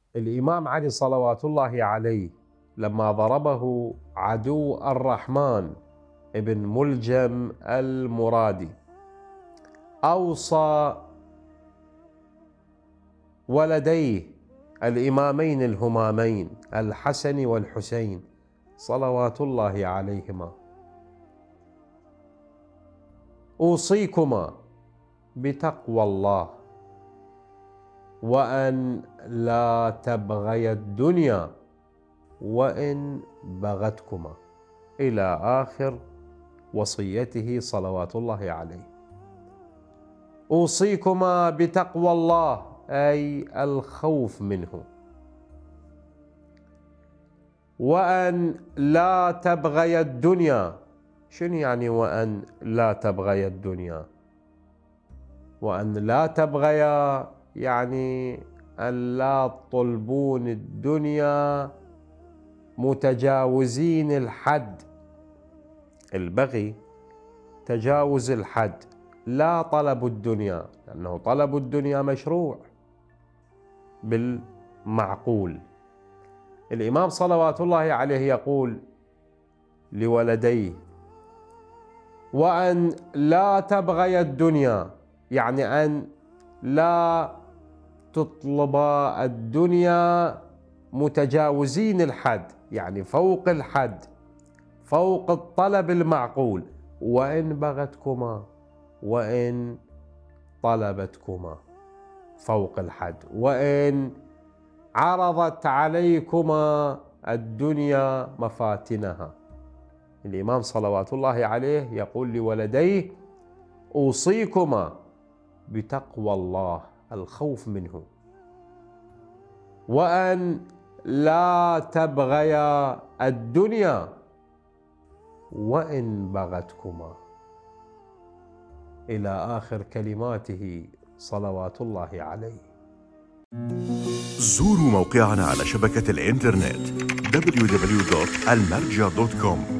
الإمام علي صلوات الله عليه لما ضربه عدو الرحمن ابن ملجم المرادي أوصى ولديه الإمامين الهمامين الحسن والحسين صلوات الله عليهما: أوصيكما بتقوى الله وأن لا تبغيا الدنيا وإن بغتكما، إلى آخر وصيته صلوات الله عليه. أوصيكما بتقوى الله أي الخوف منه، وأن لا تبغيا الدنيا. شنو يعني وأن لا تبغيا الدنيا؟ وأن لا تبغيا يعني أن لا تطلبون الدنيا متجاوزين الحد. البغي تجاوز الحد، لا طلب الدنيا، لأنه طلب الدنيا مشروع بالمعقول. الإمام صلوات الله عليه يقول لولديه: وأن لا تبغي الدنيا، يعني أن لا تطلبا الدنيا متجاوزين الحد، يعني فوق الحد، فوق الطلب المعقول. وإن بغتكما، وإن طلبتكما فوق الحد، وإن عرضت عليكما الدنيا مفاتنها. الإمام صلوات الله عليه يقول لولديه: أوصيكما بتقوى الله، الخوف منه، وأن لا تبغيا الدنيا وإن بغتكما، إلى آخر كلماته صلوات الله عليه. زوروا موقعنا على شبكة الإنترنت www.almarja.com